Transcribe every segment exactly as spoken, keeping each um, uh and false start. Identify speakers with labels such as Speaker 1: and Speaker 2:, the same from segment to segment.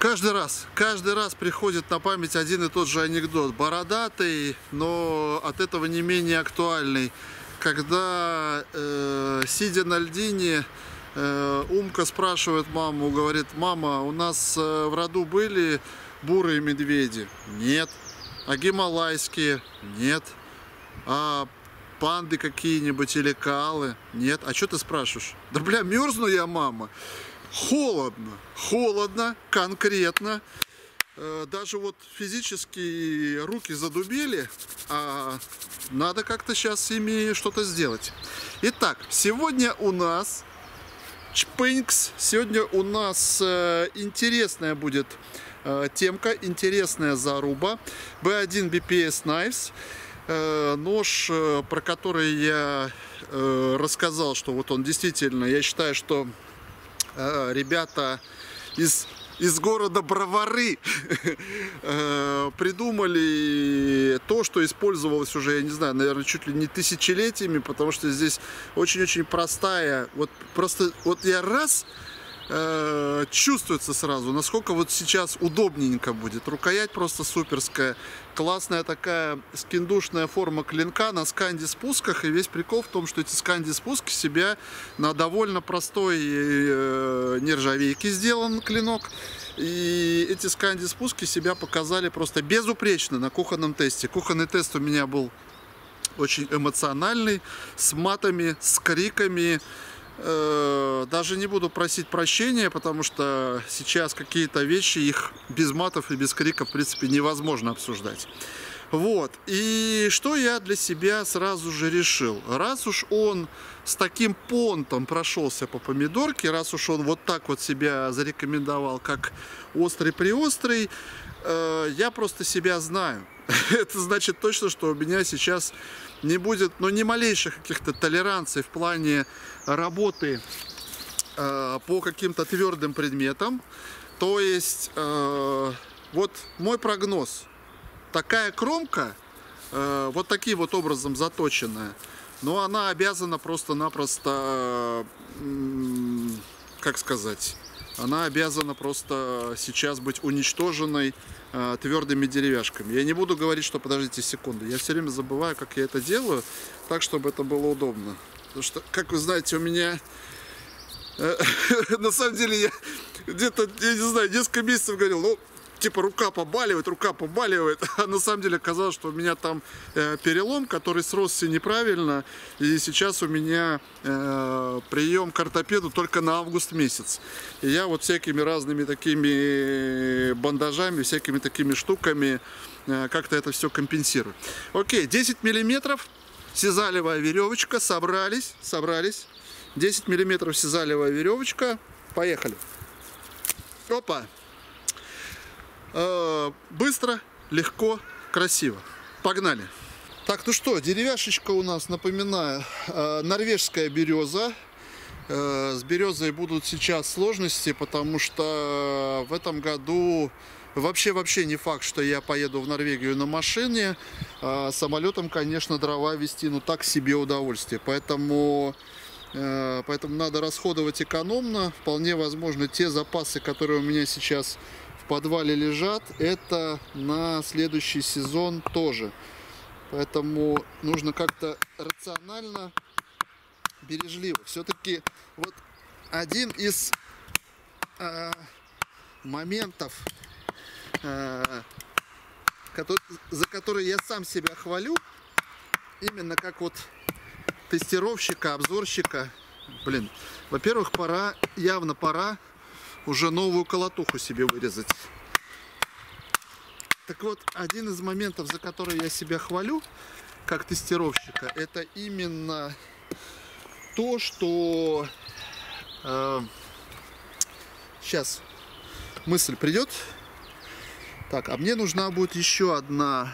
Speaker 1: Каждый раз, каждый раз приходит на память один и тот же анекдот. Бородатый, но от этого не менее актуальный. Когда, э, сидя на льдине, э, Умка спрашивает маму, говорит: мама, у нас э, в роду были бурые медведи? Нет. А гималайские? Нет. А панды какие-нибудь или коалы? Нет. А что ты спрашиваешь? Да бля, мерзну я, мама. Холодно, холодно, конкретно. Даже вот физически руки задубели, а надо как-то сейчас с ими что-то сделать. Итак, сегодня у нас чпынькс, сегодня у нас интересная будет темка, интересная заруба. би один би пи эс Knives. Нож, про который я рассказал, что вот он действительно, я считаю, что ребята из, из города Бровары придумали то, что использовалось уже, я не знаю, наверное, чуть ли не тысячелетиями, потому что здесь очень-очень простая, вот просто, вот я раз, э, чувствуется сразу, насколько вот сейчас удобненько будет. Рукоять просто суперская, классная такая скиндушная форма клинка на сканди-спусках, и весь прикол в том, что эти сканди-спуски себя на довольно простой э, нержавейке сделан клинок, и эти сканди-спуски себя показали просто безупречно на кухонном тесте. Кухонный тест у меня был очень эмоциональный, с матами, с криками. Даже не буду просить прощения, потому что сейчас какие-то вещи, их без матов и без криков, в принципе, невозможно обсуждать. Вот. И что я для себя сразу же решил? Раз уж он с таким понтом прошелся по помидорке, раз уж он вот так вот себя зарекомендовал, как острый-приострый, я просто себя знаю. Это значит точно, что у меня сейчас не будет, ну, ни малейших каких-то толеранций в плане работы э, по каким-то твердым предметам. То есть, э, вот мой прогноз. Такая кромка, э, вот таким вот образом заточенная, но она обязана просто-напросто, э, как сказать, она обязана просто сейчас быть уничтоженной э, твердыми деревяшками. Я не буду говорить, что подождите секунду. Я все время забываю, как я это делаю, так, чтобы это было удобно. Потому что, как вы знаете, у меня э, на самом деле я где-то, я не знаю, несколько месяцев говорил, ну, типа рука побаливает, рука побаливает, а на самом деле оказалось, что у меня там э, перелом, который сросся неправильно, и сейчас у меня э, прием к ортопеду только на август месяц. И я вот всякими разными такими бандажами, всякими такими штуками э, как-то это все компенсирую. Окей, десять миллиметров, сизалевая веревочка, собрались, собрались, десять миллиметров сизалевая веревочка, поехали. Опа! Быстро, легко, красиво. Погнали. Так, ну что, деревяшечка у нас, напоминаю, норвежская береза. С березой будут сейчас сложности, потому что в этом году вообще-вообще не факт, что я поеду в Норвегию на машине. Самолетом, конечно, дрова везти, ну так себе удовольствие. Поэтому... Поэтому надо расходовать экономно. Вполне возможно, те запасы, которые у меня сейчас в подвале лежат, это на следующий сезон тоже. Поэтому нужно как-то рационально, бережливо. Все-таки вот один из э, моментов, э, который, за который я сам себя хвалю, именно как вот тестировщика, обзорщика. Блин, во-первых, пора, явно пора уже новую колотуху себе вырезать. Так вот, один из моментов, за который я себя хвалю, как тестировщика, это именно то, что... Э, сейчас мысль придет. Так, а мне нужна будет еще одна...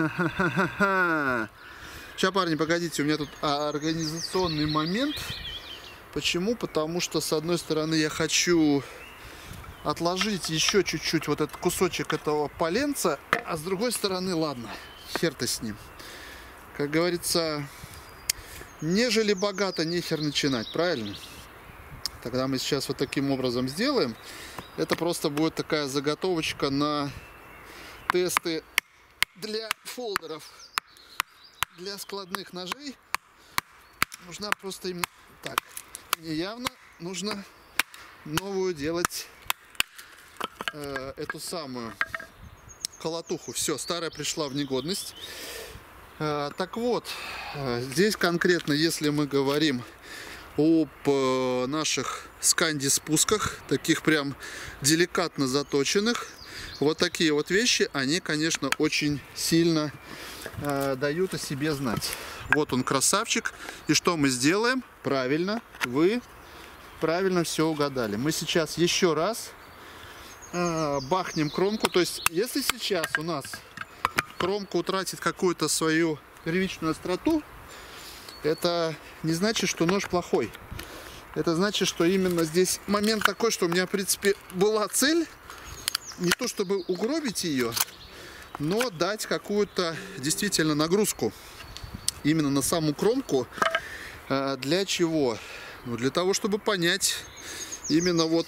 Speaker 1: Сейчас, парни, погодите, у меня тут организационный момент. Почему? Потому что, с одной стороны, я хочу отложить еще чуть-чуть вот этот кусочек этого поленца, а с другой стороны, ладно, хер-то с ним. Как говорится, нежели богато, нехер начинать, правильно? Тогда мы сейчас вот таким образом сделаем. Это просто будет такая заготовочка на тесты для фолдеров, для складных ножей. Нужна просто им так. Мне явно нужно новую делать э, эту самую колотуху. Все, старая пришла в негодность. Э, так вот, э, здесь конкретно, если мы говорим об э, наших сканди-спусках, таких прям деликатно заточенных, вот такие вот вещи, они, конечно, очень сильно э, дают о себе знать. Вот он, красавчик. И что мы сделаем? Правильно, вы правильно все угадали. Мы сейчас еще раз э, бахнем кромку. То есть, если сейчас у нас кромка утратит какую-то свою первичную остроту, это не значит, что нож плохой. Это значит, что именно здесь момент такой, что у меня, в принципе, была цель не то чтобы угробить ее, но дать какую-то действительно нагрузку именно на саму кромку. Для чего? Ну, для того, чтобы понять именно вот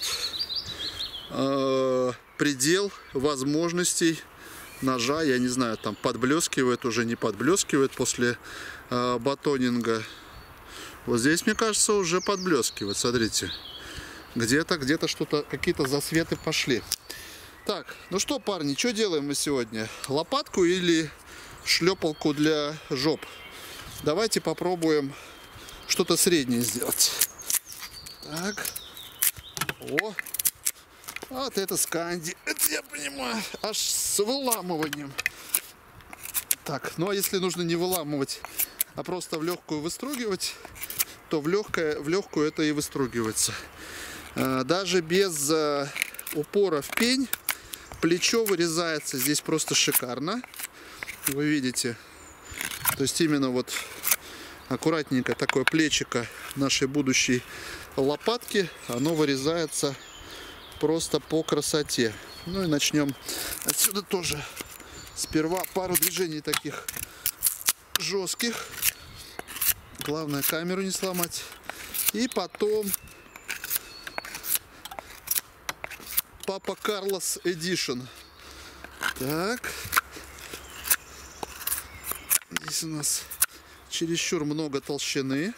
Speaker 1: э, предел возможностей ножа. Я не знаю, там подблескивает, уже не подблескивает после э, батонинга. Вот здесь, мне кажется, уже подблескивает. Смотрите, где-то, где-то что-то, какие-то засветы пошли. Так, ну что, парни, что делаем мы сегодня? Лопатку или шлепалку для жоп? Давайте попробуем что-то среднее сделать. Так. О. Вот это сканди. Это я понимаю. Аж с выламыванием. Так, ну а если нужно не выламывать, а просто в легкую выстругивать, то в, легкое, в легкую это и выстругивается. Даже без упора в пень плечо вырезается здесь просто шикарно. Вы видите. То есть именно вот аккуратненько такое плечико нашей будущей лопатки, оно вырезается просто по красоте. Ну и начнем отсюда тоже. Сперва пару движений таких жестких. Главное камеру не сломать. И потом Папа Карлос Эдишн. Так. Здесь у нас чересчур много толщины.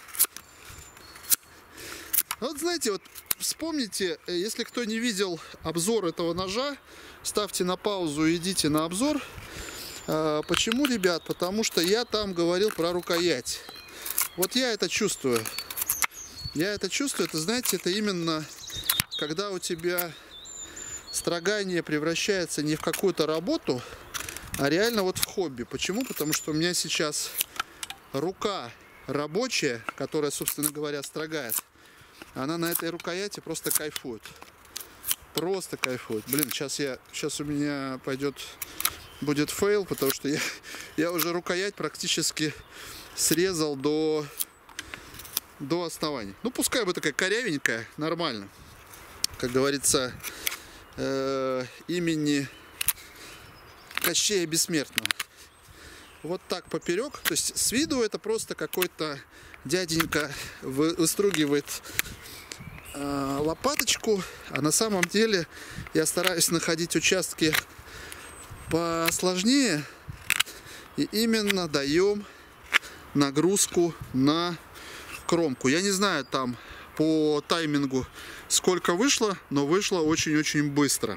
Speaker 1: Вот знаете, вот вспомните, если кто не видел обзор этого ножа, ставьте на паузу и идите на обзор. Почему, ребят? Потому что я там говорил про рукоять. Вот я это чувствую. Я это чувствую, это, знаете, это именно когда у тебя строгание превращается не в какую-то работу, а реально вот в хобби. Почему? Потому что у меня сейчас рука рабочая, которая, собственно говоря, строгает, она на этой рукояти просто кайфует. Просто кайфует. Блин, сейчас я, сейчас у меня пойдет, будет фейл, потому что я, я уже рукоять практически срезал до, до основания. Ну, пускай бы такая корявенькая, нормально. Как говорится, э, имени Кощея Бессмертного. Вот так поперек. То есть с виду это просто какой-то дяденька выстругивает э, лопаточку, а на самом деле я стараюсь находить участки посложнее и именно даем нагрузку на кромку. Я не знаю там по таймингу сколько вышло, но вышло очень-очень быстро.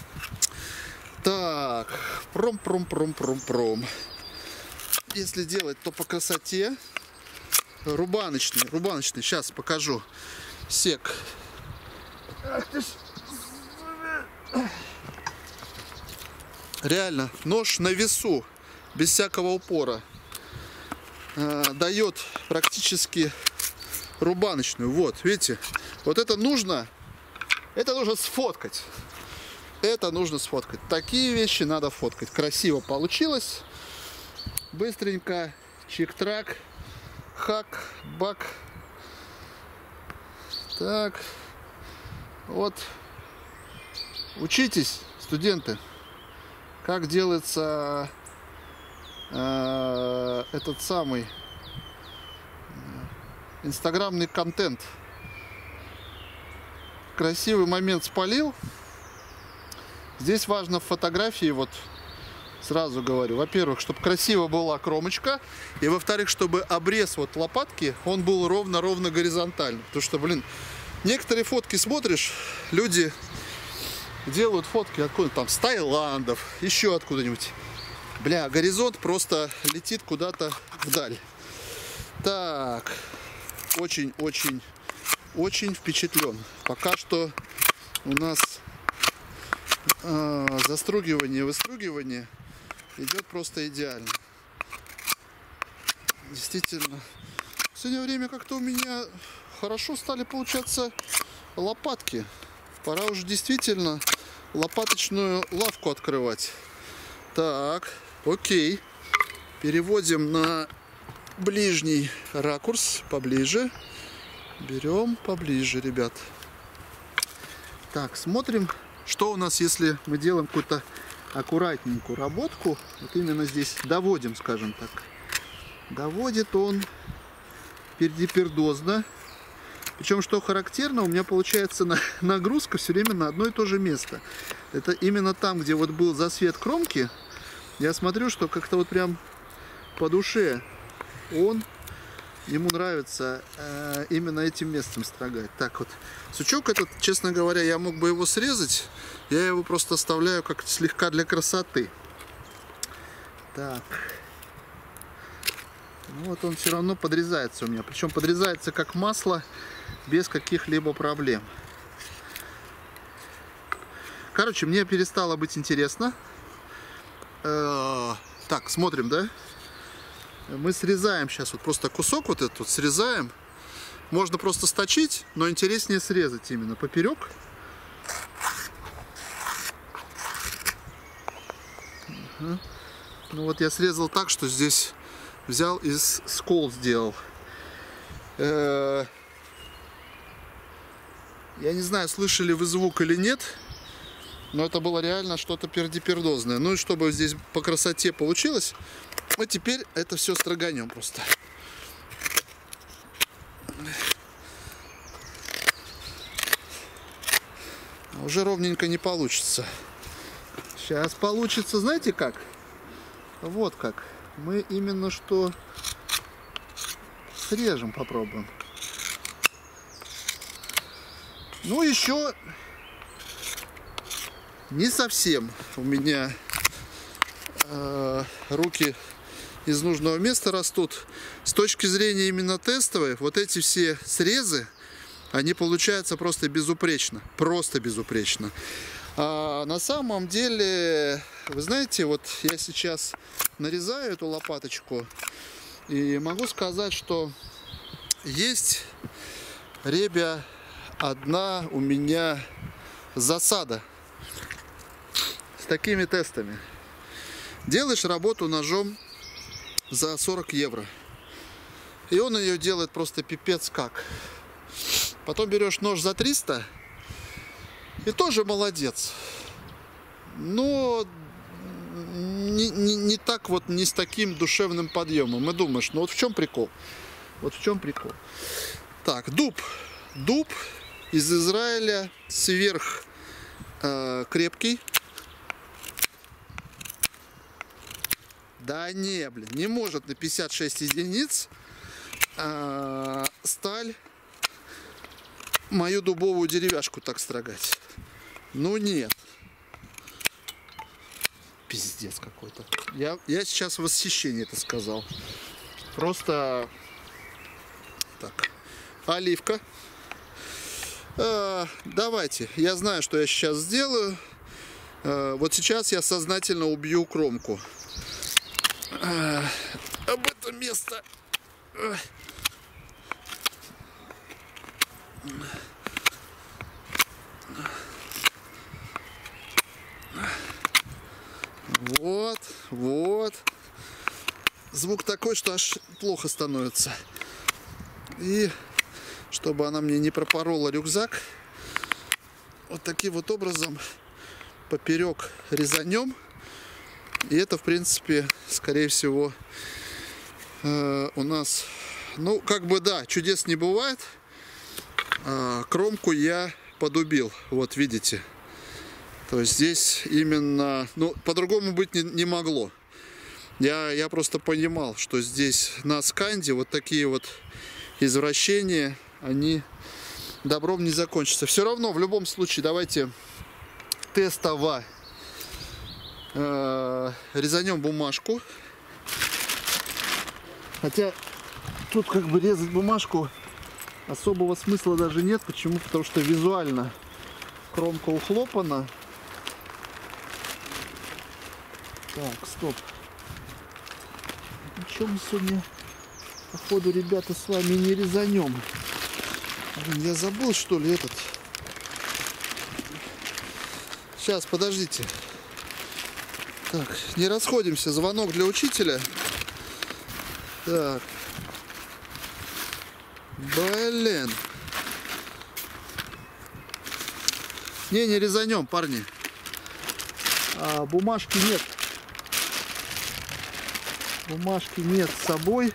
Speaker 1: Так, пром-пром-пром-пром-пром. Если делать, то по красоте. Рубаночный, рубаночный. Сейчас покажу. Сек. Реально, нож на весу, без всякого упора, э, дает практически рубаночную. Вот, видите, вот это нужно, это нужно сфоткать. Это нужно сфоткать. Такие вещи надо фоткать. Красиво получилось. Быстренько. Чик-трак. Хак. Бак. Так. Вот. Учитесь, студенты, как делается э, этот самый э, инстаграмный контент. красивый момент спалил. Здесь важно в фотографии, вот сразу говорю, во-первых, чтобы красиво была кромочка, и во-вторых, чтобы обрез вот лопатки, он был ровно-ровно горизонтальный. Потому что, блин, некоторые фотки смотришь, люди делают фотки откуда там, с Таиландов, еще откуда-нибудь. Бля, горизонт просто летит куда-то вдаль. Так, очень-очень, очень впечатлен. Пока что у нас э, застругивание, выстругивание идет просто идеально. Действительно, в последнее время как-то у меня хорошо стали получаться лопатки. Пора уже действительно лопаточную лавку открывать. Так, окей. Переводим на ближний ракурс, поближе. Берем поближе, ребят. Так, смотрим, что у нас, если мы делаем какую-то аккуратненькую работку. Вот именно здесь доводим, скажем так. Доводит он пердипердозно. Причем, что характерно, у меня получается нагрузка все время на одно и то же место. Это именно там, где вот был засвет кромки. Я смотрю, что как-то вот прям по душе он, ему нравится э, именно этим местом строгать. Так вот, сучок этот, честно говоря, я мог бы его срезать. Я его просто оставляю как слегка для красоты. Так. Ну, вот он все равно подрезается у меня. Причем подрезается как масло, без каких-либо проблем. Короче, мне перестало быть интересно. Э-э- так, смотрим, да? Мы срезаем сейчас вот просто кусок вот этот вот срезаем. Можно просто сточить, но интереснее срезать именно поперек. Угу. Ну вот я срезал так, что здесь взял и скол сделал. Э-э- я не знаю, слышали вы звук или нет, но это было реально что-то пердипердозное. Ну и чтобы здесь по красоте получилось, вот теперь это все строганем просто. Уже ровненько не получится. Сейчас получится, знаете как? Вот как. Мы именно что срежем, попробуем. Ну еще не совсем у меня э, руки из нужного места растут. С точки зрения именно тестовой, вот эти все срезы, они получаются просто безупречно. Просто безупречно. А на самом деле, вы знаете, вот я сейчас нарезаю эту лопаточку и могу сказать, что есть, ребя, одна у меня засада с такими тестами. Делаешь работу ножом за сорок евро, и он ее делает просто пипец как. Потом берешь нож за триста, и тоже молодец, но не, не, не так вот, не с таким душевным подъемом. И думаешь, ну вот в чем прикол? Вот в чем прикол? Так, дуб. Дуб из Израиля, сверх э, крепкий. Да не, блин, не может на пятьдесят шесть единиц э, сталь мою дубовую деревяшку так строгать. Ну нет. Пиздец какой-то. Я, я сейчас в восхищении это сказал. Просто так. Оливка. А, давайте. Я знаю, что я сейчас сделаю. А, вот сейчас я сознательно убью кромку. А, об это место. А. Вот, вот. Звук такой, что аж плохо становится. И чтобы она мне не пропорола рюкзак, вот таким вот образом поперек резанем. И это, в принципе, скорее всего, э, у нас, ну, как бы, да, чудес не бывает. Э, кромку я подубил. Вот видите. То есть здесь именно, ну, по-другому быть не, не могло. Я, я просто понимал, что здесь на сканде вот такие вот извращения, они добром не закончатся. Все равно, в любом случае, давайте тестово э, резанем бумажку. Хотя тут как бы резать бумажку особого смысла даже нет. Почему? Потому что визуально кромка ухлопана. Так, стоп. Ничего мы сегодня, походу, ребята, с вами не резанем. Блин, я забыл, что ли, этот. Сейчас, подождите. Так, не расходимся. Звонок для учителя. Так. Блин. Не, не резанем, парни. А, бумажки нет. Бумажки нет с собой.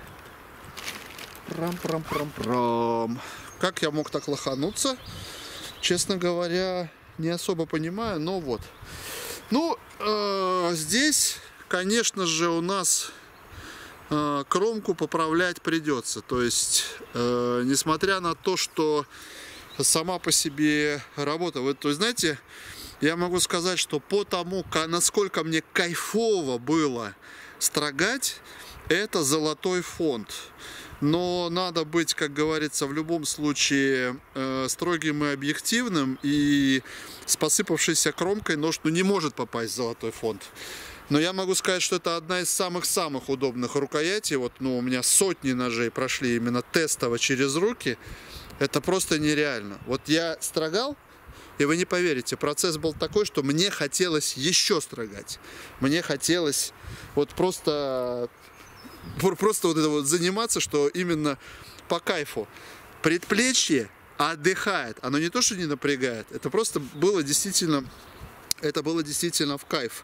Speaker 1: Прам-прам-прам-прам. Как я мог так лохануться? Честно говоря, не особо понимаю, но вот. Ну, э, здесь, конечно же, у нас э, кромку поправлять придется. То есть, э, несмотря на то, что сама по себе работа. Вы, то есть, знаете, я могу сказать, что по тому, насколько мне кайфово было строгать, это золотой фонд. Но надо быть, как говорится, в любом случае э, строгим и объективным. И с посыпавшейся кромкой нож ну, не может попасть в золотой фонд. Но я могу сказать, что это одна из самых-самых удобных рукоятей. Вот, ну, у меня сотни ножей прошли именно тестово через руки. Это просто нереально. Вот я строгал, и вы не поверите, процесс был такой, что мне хотелось еще строгать. Мне хотелось вот просто... Просто вот это вот заниматься, что именно по кайфу. Предплечье отдыхает. Оно не то, что не напрягает. Это просто было действительно, это было действительно в кайф.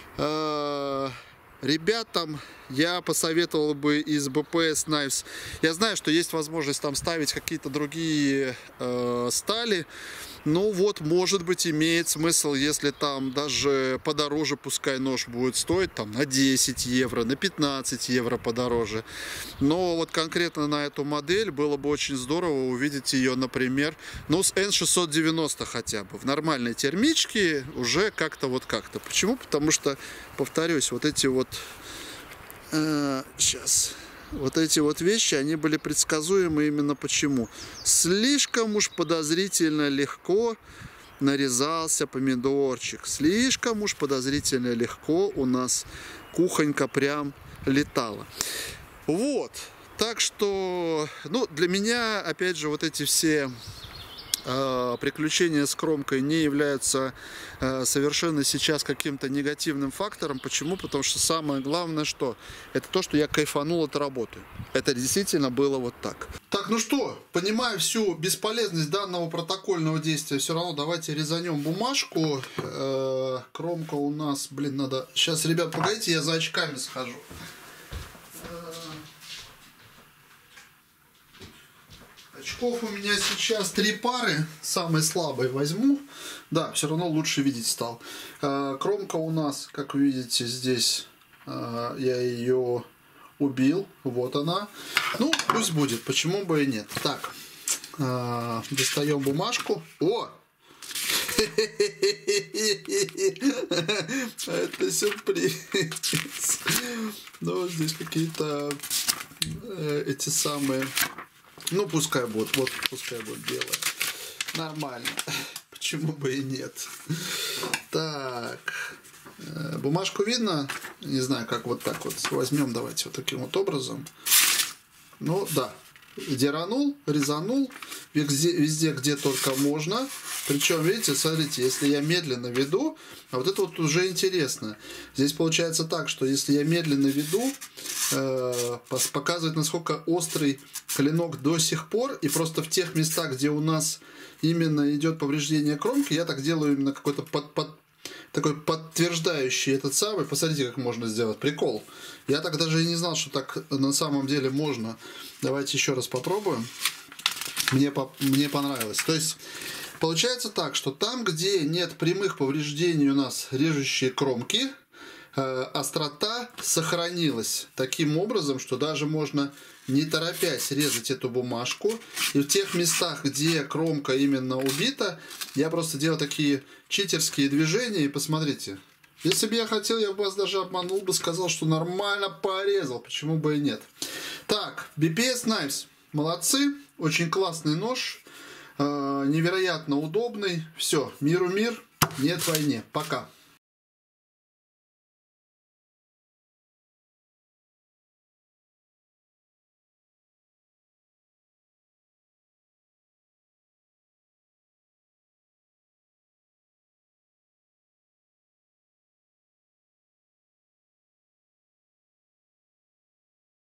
Speaker 1: Ребятам я посоветовал бы из би пи эс Knives. Я знаю, что есть возможность там ставить какие-то другие э, стали. Ну вот, может быть, имеет смысл, если там даже подороже, пускай нож будет стоить там на десять евро, на пятнадцать евро подороже. Но вот конкретно на эту модель было бы очень здорово увидеть ее, например, ну с эн шестьсот девяносто хотя бы. В нормальной термичке уже как-то вот как-то. Почему? Потому что, повторюсь, вот эти вот... Э, сейчас... Вот эти вот вещи, они были предсказуемы именно почему. Слишком уж подозрительно легко нарезался помидорчик. Слишком уж подозрительно легко у нас кухонька прям летала. Вот. Так что, ну, для меня, опять же, вот эти все э, приключения с кромкой не являются э, совершенно сейчас каким-то негативным фактором. Почему? Потому что самое главное, что это то, что я кайфанул от работы. Это действительно было вот так. Так, ну что, понимаю всю бесполезность данного протокольного действия. Все равно давайте резанем бумажку. Э, кромка у нас, блин, надо... Сейчас, ребят, погодите, я за очками схожу. Очков у меня сейчас три пары, самой слабой возьму. Да, все равно лучше видеть стал. Кромка у нас, как вы видите, здесь я ее убил. Вот она. Ну, пусть будет, почему бы и нет. Так, достаем бумажку. О! Это сюрприз. Ну, здесь какие-то эти самые... Ну, пускай будет, вот, пускай будет белая. Нормально. Почему бы и нет. Так. Бумажку видно? Не знаю, как вот так вот. Возьмем, давайте, вот таким вот образом. Ну, да. Деранул, резанул. Везде, везде, где только можно. Причем, видите, смотрите, если я медленно веду, а вот это вот уже интересно. Здесь получается так, что если я медленно веду, э, показывает, насколько острый клинок до сих пор, и просто в тех местах, где у нас именно идет повреждение кромки, я так делаю именно какой-то под, под, такой подтверждающий этот самый. Посмотрите, как можно сделать. Прикол. Я так даже и не знал, что так на самом деле можно. Давайте еще раз попробуем. Мне, по, мне понравилось. То есть Получается так, что там, где нет прямых повреждений у нас режущей кромки, э, острота сохранилась таким образом, что даже можно не торопясь резать эту бумажку. И в тех местах, где кромка именно убита, я просто делаю такие читерские движения. И посмотрите, если бы я хотел, я бы вас даже обманул бы, сказал, что нормально порезал. Почему бы и нет? Так, би пи эс Knives. Молодцы. Очень классный нож. Невероятно удобный. Все, миру мир, нет войне. Пока.